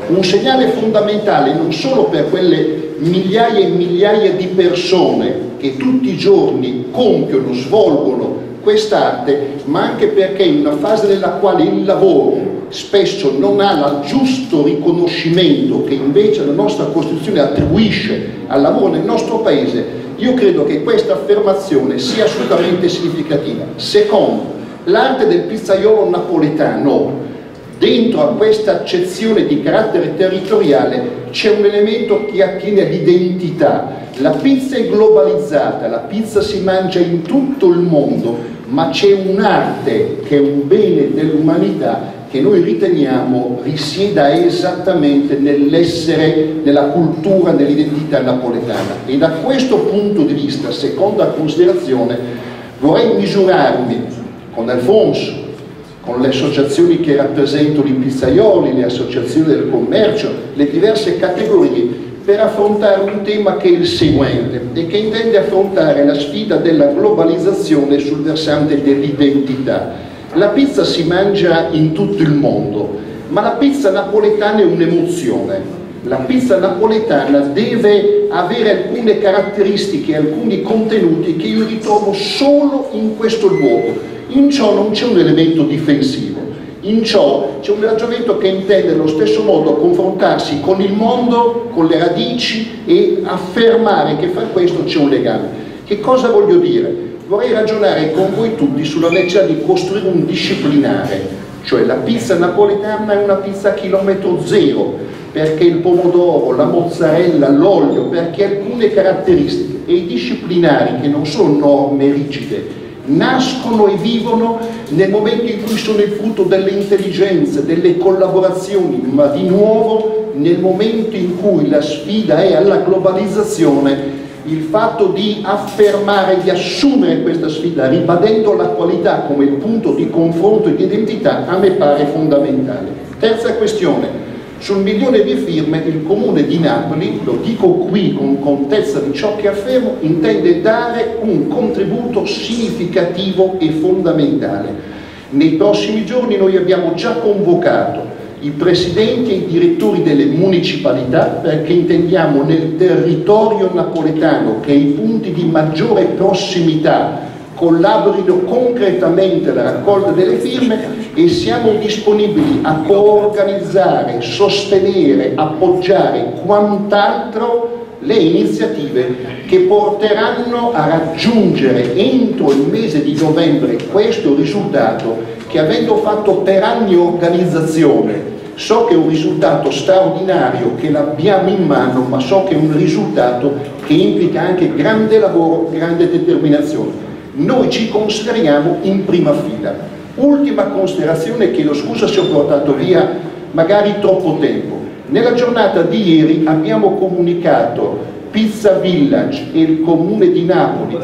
un segnale fondamentale non solo per quelle migliaia e migliaia di persone che tutti i giorni compiono, svolgono quest'arte, ma anche perché in una fase nella quale il lavoro spesso non ha il giusto riconoscimento che invece la nostra Costituzione attribuisce al lavoro nel nostro Paese, io credo che questa affermazione sia assolutamente significativa. Secondo, l'arte del pizzaiolo napoletano, dentro a questa accezione di carattere territoriale c'è un elemento che attiene all'identità. La pizza è globalizzata, la pizza si mangia in tutto il mondo, ma c'è un'arte che è un bene dell'umanità che noi riteniamo risieda esattamente nell'essere, nella cultura, nell'identità napoletana. E da questo punto di vista, seconda considerazione, vorrei misurarmi con Alfonso, con le associazioni che rappresentano i pizzaioli, le associazioni del commercio, le diverse categorie, per affrontare un tema che è il seguente e che intende affrontare la sfida della globalizzazione sul versante dell'identità. La pizza si mangia in tutto il mondo, ma la pizza napoletana è un'emozione. La pizza napoletana deve avere alcune caratteristiche, alcuni contenuti che io ritrovo solo in questo luogo. In ciò non c'è un elemento difensivo. In ciò c'è un ragionamento che intende allo stesso modo confrontarsi con il mondo, con le radici e affermare che fra questo c'è un legame. Che cosa voglio dire? Vorrei ragionare con voi tutti sulla necessità di costruire un disciplinare, cioè la pizza napoletana è una pizza a chilometro zero, perché il pomodoro, la mozzarella, l'olio, perché alcune caratteristiche e i disciplinari che non sono norme rigide, nascono e vivono nel momento in cui sono il frutto delle intelligenze, delle collaborazioni, ma di nuovo nel momento in cui la sfida è alla globalizzazione, il fatto di affermare, di assumere questa sfida, ribadendo la qualità come il punto di confronto e di identità, a me pare fondamentale. Terza questione, sul 1 milione di firme il Comune di Napoli, lo dico qui con contezza di ciò che affermo, intende dare un contributo significativo e fondamentale. Nei prossimi giorni noi abbiamo già convocato i presidenti e i direttori delle municipalità perché intendiamo nel territorio napoletano che i punti di maggiore prossimità collaborino concretamente alla raccolta delle firme e siamo disponibili a coorganizzare, sostenere, appoggiare quant'altro le iniziative che porteranno a raggiungere entro il mese di novembre questo risultato che, avendo fatto per anni organizzazione, so che è un risultato straordinario, che l'abbiamo in mano, ma so che è un risultato che implica anche grande lavoro, grande determinazione. Noi ci consideriamo in prima fila. Ultima considerazione, chiedo scusa se ho portato via magari troppo tempo. Nella giornata di ieri abbiamo comunicato Pizza Village e il Comune di Napoli,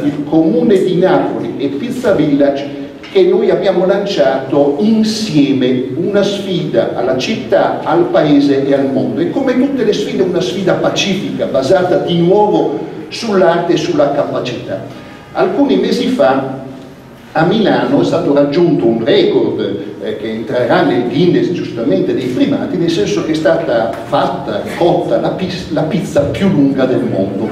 e Pizza Village, che noi abbiamo lanciato insieme una sfida alla città, al paese e al mondo. E come tutte le sfide, una sfida pacifica, basata di nuovo sull'arte e sulla capacità. Alcuni mesi fa a Milano è stato raggiunto un record che entrerà nel Guinness giustamente dei primati, nel senso che è stata cotta la pizza più lunga del mondo,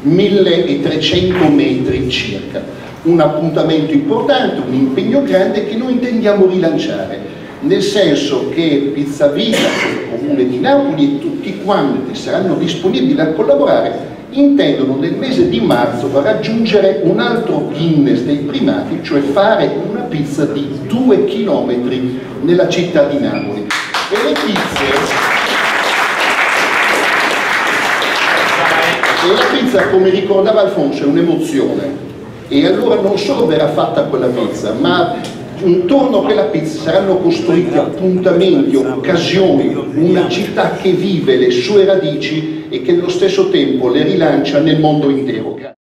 1300 metri circa. Un appuntamento importante, un impegno grande che noi intendiamo rilanciare, nel senso che Pizza Villa, il Comune di Napoli e tutti quanti saranno disponibili a collaborare, intendono nel mese di marzo raggiungere un altro Guinness dei primati, cioè fare una pizza di 2 chilometri nella città di Napoli. E le la pizza, come ricordava Alfonso, è un'emozione. E allora non solo verrà fatta quella pizza, ma intorno a quella pizza saranno costruiti appuntamenti, occasioni, una città che vive le sue radici e che nello stesso tempo le rilancia nel mondo intero.